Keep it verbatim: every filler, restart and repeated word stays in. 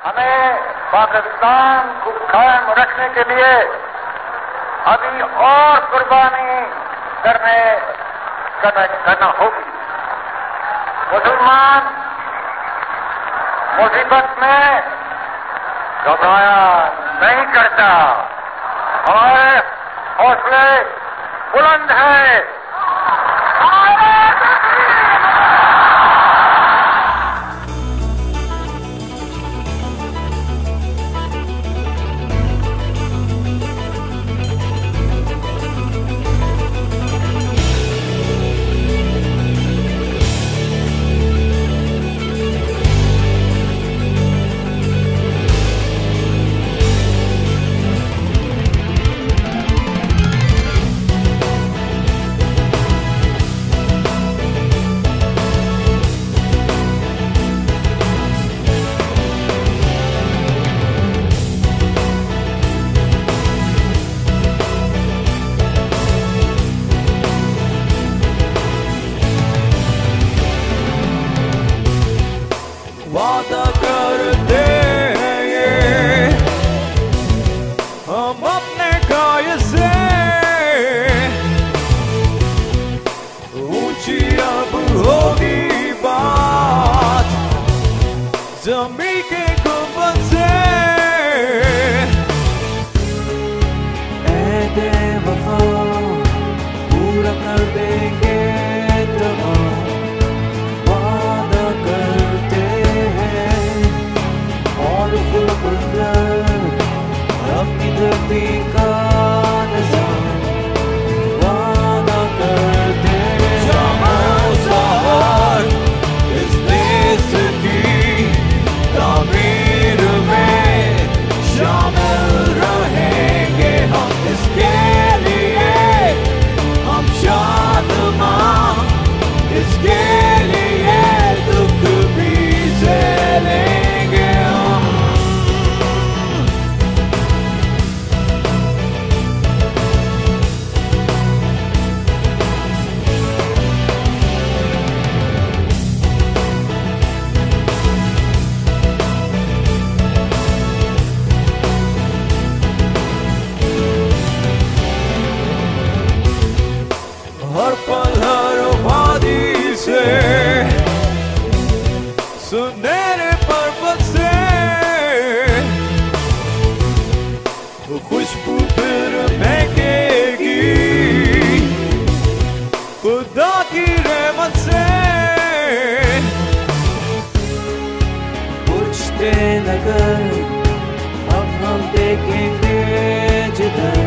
हमें पाकिस्तान को कायम रखने के लिए अभी और कुर्बानी करने करना होगी। मुसलमान मुसीबत में घबराया नहीं करता, हमारे हौसले बुलंद हैं। वादा करते हैं ये हम अपने काया से, ऊंची अब होगी बात जमीन के गुंबद से। ऐ बेवफा पूरा कर देंगे तमाम वादा करते और फुल बंदर अपनी धरती का निजाम वादा करते हैं। शाम-ओ-सेहर इस देश की तामीर में शामिल रहेंगे हम, इसके लिए हम शादमां, इसके लिए दुख भी झेलेंगे हम। हर पल हर वादी से सुनहरे पर्वत से खुशबू फिर महकेगी खुदा की रहमत से। पूछते नगर अब हम देखेंगे जिधर